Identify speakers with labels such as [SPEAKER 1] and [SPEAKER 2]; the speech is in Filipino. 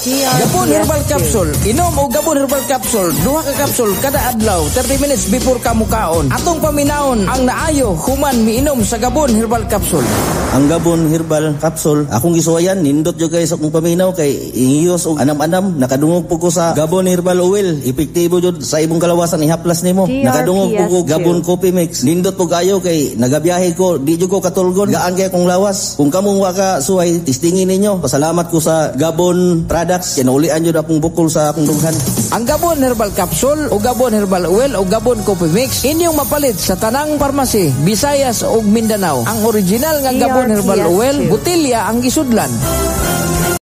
[SPEAKER 1] Gabon Herbal Capsule. Inom o Gabon Herbal Capsule. Duha ka capsule kada adlaw 30 minutes before kamukaon. Atong paminaon ang naayo human miinom sa Gabon Herbal Capsule.
[SPEAKER 2] Ang Gabon Herbal Capsule, akong gisuwayan, nindot yung guys akong paminaw kay ingiyos o anam-anam. Nakadungog po ko sa Gabon Herbal Oil. Epektibo yun sa ibong kalawasan, ihaplas nimo. Nakadungog po ko Gabon Coffee Mix. Nindot po kayo kay nagabiyahe ko, di ko katulgon. Gaan kaya kong lawas. Kung kamong waka suway, tistingin ninyo. Pasalamat ko sa Gabon Products. Kinaulian nyo na akong bukol sa akong dughan.
[SPEAKER 1] Ang Gabon Herbal Capsule o Gabon Herbal Oil o Gabon Coffee Mix inyong mapalit sa tanang parmasi, Visayas o Mindanao. Ang original nga Gabon Herbal Oil, butilya ang gisudlan.